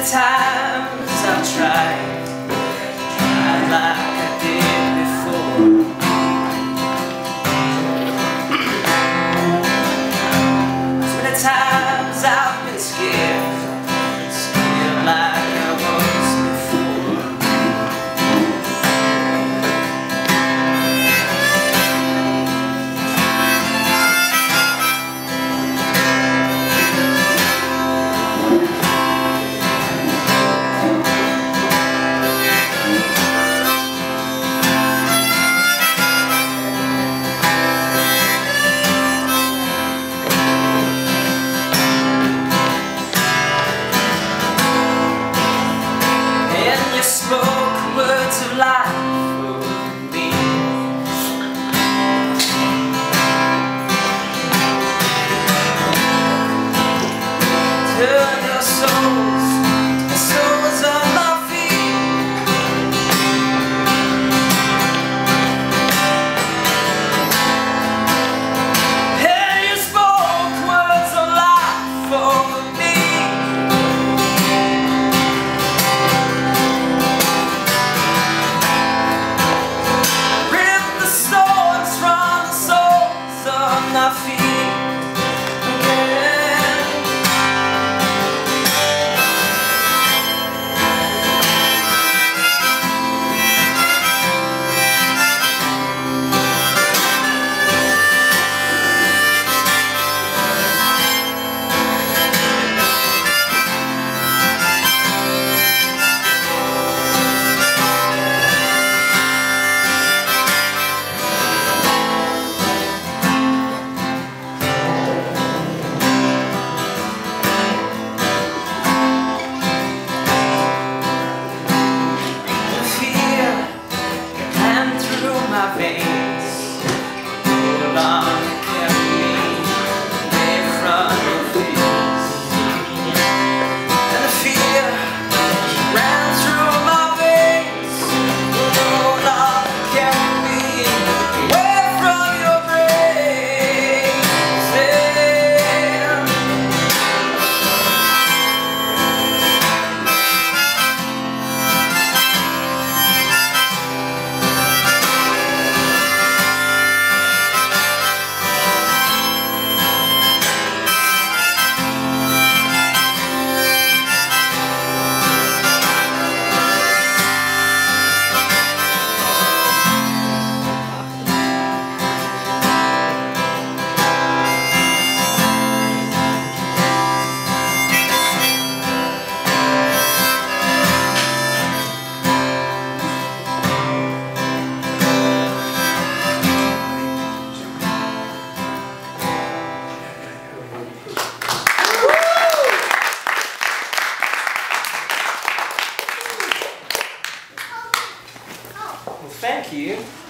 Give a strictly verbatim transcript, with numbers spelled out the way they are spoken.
times I've tried, tried like I did before. So many times I've been scared, scared like I was before. Spoke words of life for me. Turn your souls, the souls on my feet. And you spoke words of life for me. My feet again. My veins, hold on, carry me away from your face. And the fear ran through my veins, hold on, carry me away from your grace. Thank you.